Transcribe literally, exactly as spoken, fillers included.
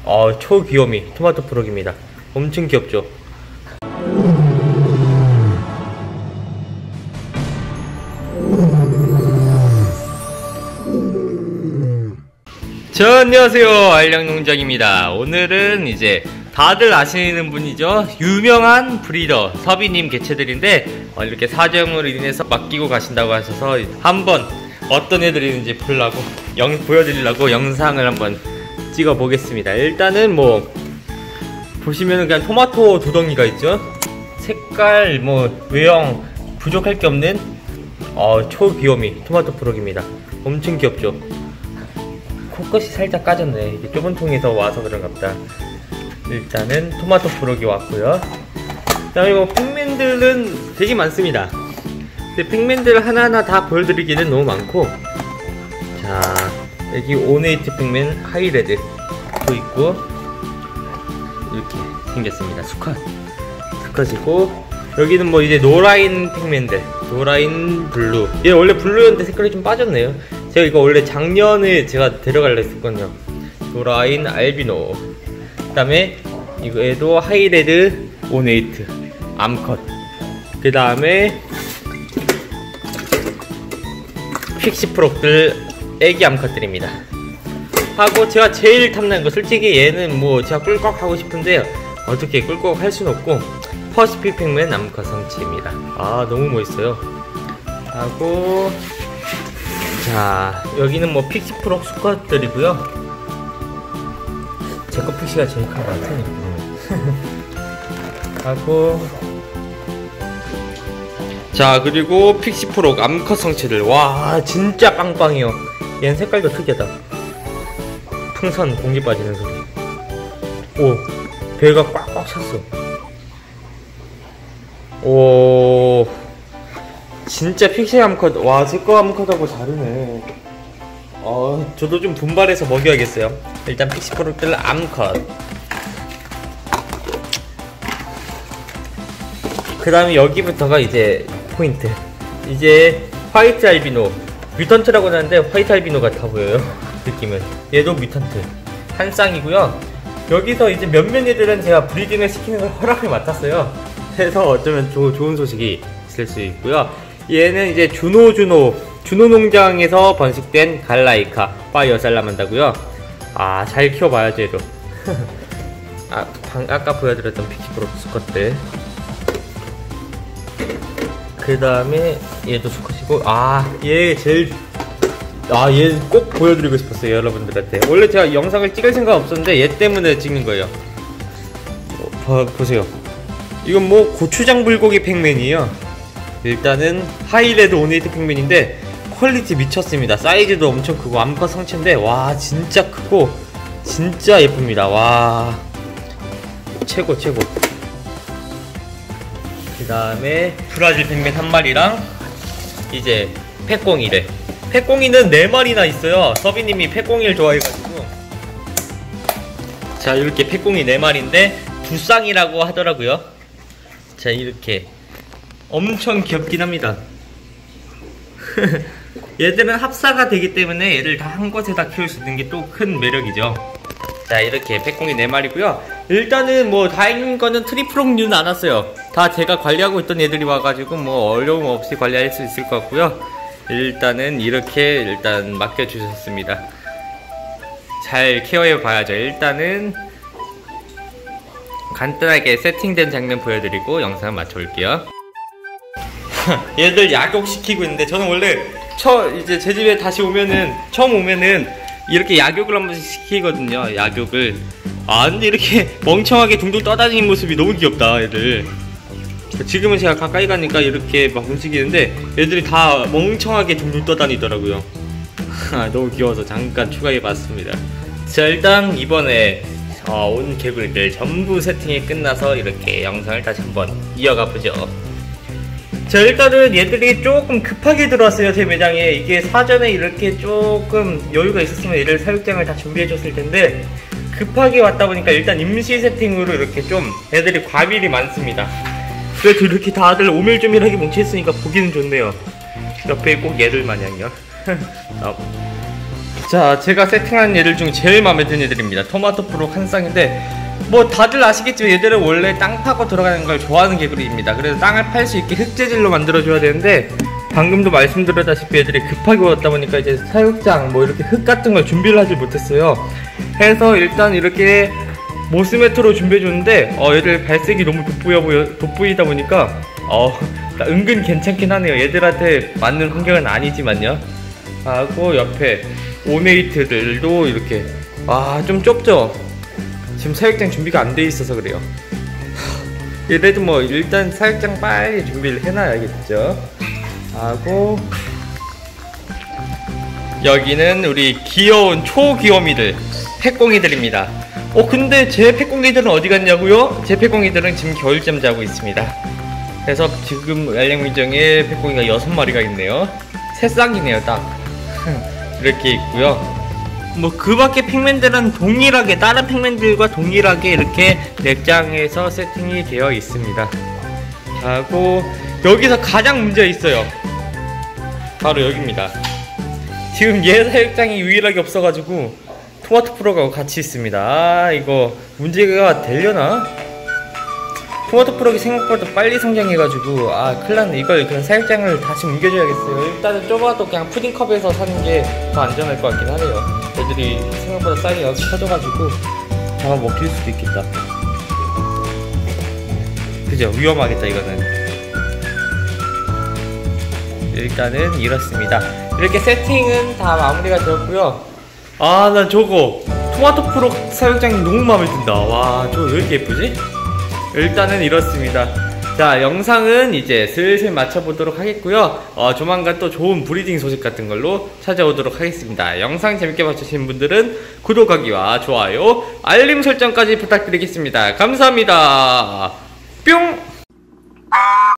어, 초귀요미 토마토 프록입니다. 엄청 귀엽죠? 자, 안녕하세요, 알량농장입니다. 오늘은 이제 다들 아시는 분이죠, 유명한 브리더 서비님 개체들인데 어, 이렇게 사정으로 인해서 맡기고 가신다고 하셔서 한번 어떤 애들이 있는지 보려고 영, 보여드리려고 영상을 한번 찍어 보겠습니다. 일단은 뭐 보시면은 그냥 토마토 두덩이가 있죠. 색깔 뭐 외형 부족할 게 없는 어, 초귀요미 토마토 프록입니다. 엄청 귀엽죠? 코끝이 살짝 까졌네. 이게 좁은 통에서 와서 그런가 보다. 일단은 토마토 프록이 왔고요. 그 다음에 뭐 팩맨들은 되게 많습니다. 근데 팩맨들 하나하나 다 보여드리기는 너무 많고, 자, 여기 오네이트 팩맨 하이레드 또 있고, 이렇게 생겼습니다. 수컷 수컷이고, 여기는 뭐 이제 노라인 팩맨들, 노라인 블루. 얘 원래 블루였는데 색깔이 좀 빠졌네요. 제가 이거 원래 작년에 제가 데려가려 했었거든요. 노라인 알비노. 그 다음에 이거에도 하이레드 오네이트 암컷. 그 다음에 픽시 프록들 애기 암컷들입니다. 하고 제가 제일 탐나는 거, 솔직히 얘는 뭐 제가 꿀꺽 하고 싶은데 어떻게 꿀꺽 할 수는 없고, 퍼시픽 팩맨 암컷 성체입니다. 아, 너무 멋있어요. 하고, 자, 여기는 뭐 픽시 프록 수컷들이고요. 제거 픽시가 제일 큰 것 같아요. 하고, 자, 그리고 픽시 프록 암컷 성체들. 와, 진짜 빵빵해요. 얘는 색깔도 특이하다. 풍선 공기 빠지는 소리. 오, 배가 꽉꽉 찼어. 오, 진짜 픽시 암컷. 와, 제거 암컷하고 다르네. 어, 저도 좀 분발해서 먹여야겠어요. 일단 픽시 프록들 암컷. 그 다음에 여기부터가 이제 포인트. 이제 화이트 알비노, 뮤턴트라고 하는데 화이트 알비노 같아 보여요. 느낌은. 얘도 뮤턴트 한 쌍이고요. 여기서 이제 몇몇 애들은 제가 브리딩을 시키는 걸 허락을 맡았어요. 그래서 어쩌면 조, 좋은 소식이 있을 수 있고요. 얘는 이제 주노 주노 주노 농장에서 번식된 갈라이카 파이어 살라만다고요. 아, 잘 키워봐야죠 얘도. 아, 방, 아까 보여드렸던 픽시 프록 수컷들. 그 다음에 얘도 수컷이고, 아, 얘 제일, 아, 얘 꼭 보여드리고 싶었어요, 여러분들한테. 원래 제가 영상을 찍을 생각 없었는데 얘 때문에 찍는 거예요. 어, 봐, 보세요. 이건 뭐 고추장 불고기 팩맨이에요. 일단은 하이레드 오네이트 팩맨인데 퀄리티 미쳤습니다. 사이즈도 엄청 크고 암컷 성체인데, 와, 진짜 크고 진짜 예쁩니다. 와, 최고 최고. 그 다음에 브라질 팩맨 한 마리랑 이제 팩공이래. 팩공이는 네 마리나 있어요. 서비님이 팩공이를 좋아해가지고. 자, 이렇게 팩공이 네 마리인데 두 쌍이라고 하더라고요. 자, 이렇게 엄청 귀엽긴 합니다. 얘들은 합사가 되기 때문에 얘를 다 한 곳에다 키울 수 있는 게 또 큰 매력이죠. 자, 이렇게 팩공이 네 마리고요. 일단은 뭐 다행인 거는 트리프록류는 안 왔어요. 다 제가 관리하고 있던 애들이 와가지고 뭐 어려움 없이 관리할 수 있을 것 같고요. 일단은 이렇게 일단 맡겨주셨습니다. 잘 케어해 봐야죠. 일단은 간단하게 세팅된 장면 보여드리고 영상 맞춰올게요. 얘들 약욕시키고 있는데, 저는 원래 처 이제 제 집에 다시 오면은, 처음 오면은 이렇게 약욕을 한 번씩 시키거든요. 약욕을. 아, 근데 이렇게 멍청하게 둥둥 떠다니는 모습이 너무 귀엽다, 얘들. 지금은 제가 가까이 가니까 이렇게 막 움직이는데 얘들이 다 멍청하게 둥둥 떠다니더라고요. 너무 귀여워서 잠깐 추가해봤습니다. 자, 일단 이번에 어, 온 개구리들 전부 세팅이 끝나서 이렇게 영상을 다시 한번 이어가보죠. 자, 일단은 얘들이 조금 급하게 들어왔어요, 제 매장에. 이게 사전에 이렇게 조금 여유가 있었으면 얘를 사육장을 다 준비해줬을 텐데 급하게 왔다 보니까 일단 임시 세팅으로 이렇게 좀 애들이 과밀이 많습니다. 그래도 이렇게 다들 오밀조밀하게 뭉쳐있으니까 보기는 좋네요. 옆에 꼭 얘들 마냥요. 자, 제가 세팅한 얘들 중 제일 마음에 드는 애들입니다. 토마토 프로 한 쌍인데 뭐 다들 아시겠지만 얘들은 원래 땅 파고 들어가는 걸 좋아하는 개구리입니다. 그래서 땅을 팔 수 있게 흙재질로 만들어줘야 되는데 방금도 말씀드렸다시피 애들이 급하게 왔다 보니까 이제 사육장 뭐 이렇게 흙 같은 걸 준비를 하지 못했어요. 해서 일단 이렇게 모스매트로 준비해줬는데 어 얘들 발색이 너무 돋보여 보여, 돋보이다 보니까 어 은근 괜찮긴 하네요. 얘들한테 맞는 환경은 아니지만요. 하고 옆에 오네이트들도 이렇게 아 좀 좁죠? 지금 사육장 준비가 안 돼 있어서 그래요. 얘네도 뭐 일단 사육장 빨리 준비를 해놔야겠죠. 하고 여기는 우리 귀여운 초귀요미들 펫꽁이들입니다. 어 근데 제 펫꽁이들은 어디 갔냐고요? 제 펫꽁이들은 지금 겨울잠 자고 있습니다. 그래서 지금 알량민정에 펫꽁이가 여섯 마리가 있네요. 새 쌍이네요 딱. 이렇게 있고요. 뭐 그 밖에 핑맨들은 동일하게 다른 핑맨들과 동일하게 이렇게 넥장에서 세팅이 되어 있습니다. 하고 여기서 가장 문제가 있어요. 바로 여기입니다. 지금 얘 사육장이 유일하게 없어가지고 토마토 프로가 같이 있습니다. 아 이거 문제가 되려나? 토마토 프로가 생각보다 빨리 성장해가지고 아 큰일났네. 이걸 그냥 사육장을 다시 옮겨줘야겠어요. 일단은 좁아도 그냥 푸딩컵에서 사는 게 더 안전할 것 같긴 하네요. 애들이 생각보다 사이즈가 커져가지고 잡아먹힐 수도 있겠다. 그죠? 위험하겠다 이거는. 일단은 이렇습니다. 이렇게 세팅은 다 마무리가 되었고요. 아 난 저거 토마토 프로 사육장이 너무 마음에 든다. 와 저거 왜 이렇게 예쁘지? 일단은 이렇습니다. 자 영상은 이제 슬슬 마쳐보도록 하겠고요. 어, 조만간 또 좋은 브리딩 소식 같은 걸로 찾아오도록 하겠습니다. 영상 재밌게 봐주신 분들은 구독하기와 좋아요 알림 설정까지 부탁드리겠습니다. 감사합니다. 뿅.